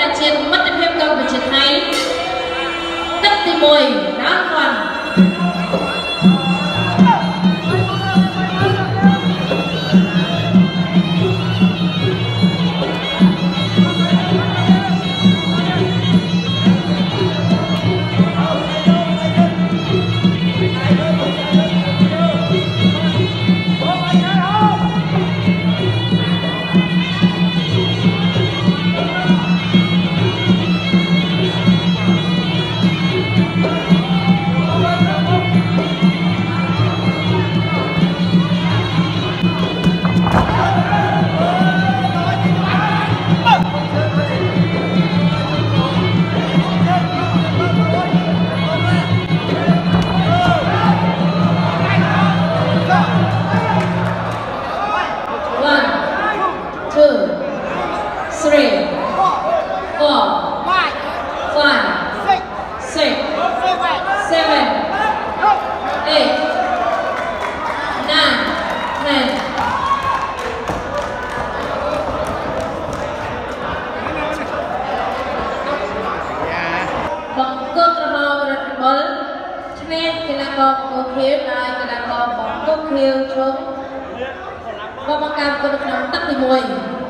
là trên mất thêm thêm công về trên hay tất thì mùi đã còn KunKhmer lại cái là KunKhmer chung và bằng cam có được nắm tắt thì mùi